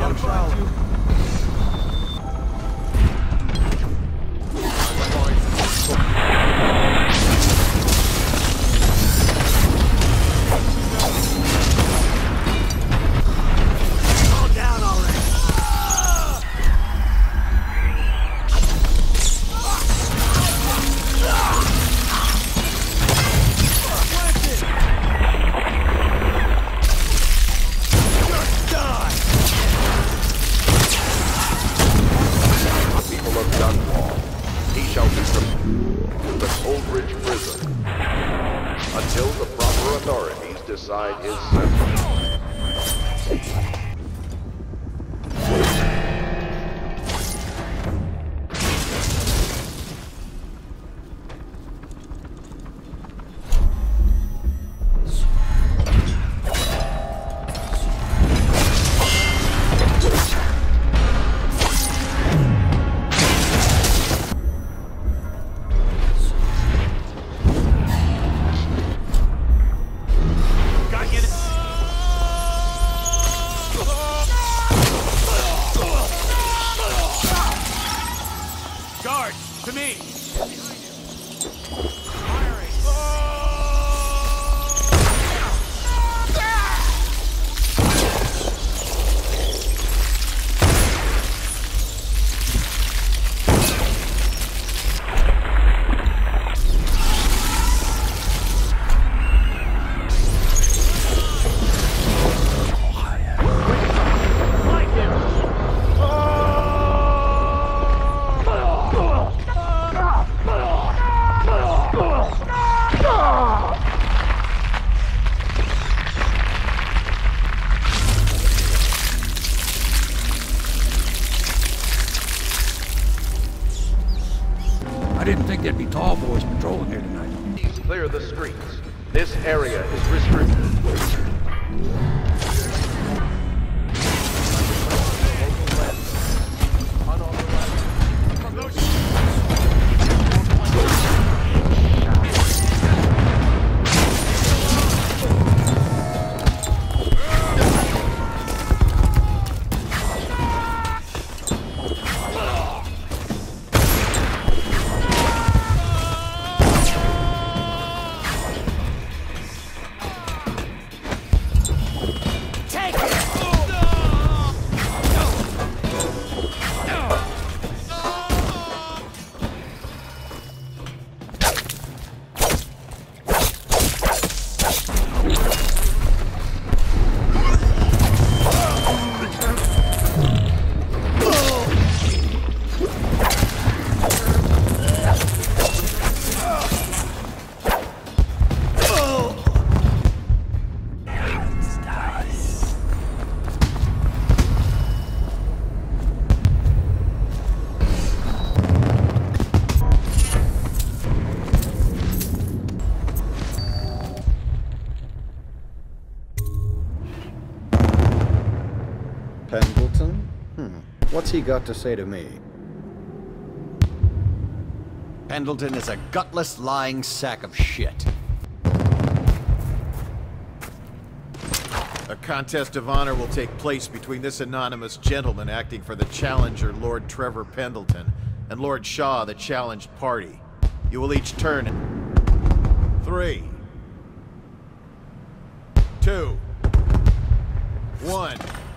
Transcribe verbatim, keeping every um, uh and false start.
I'll find you. Decide his sentence. To me! I didn't think there'd be tall boys patrolling here tonight. Please clear the streets. This area is restricted. Pendleton? Hmm. What's he got to say to me? Pendleton is a gutless, lying sack of shit. A contest of honor will take place between this anonymous gentleman acting for the challenger, Lord Trevor Pendleton, and Lord Shaw, the challenged party. You will each turn in three, two, one.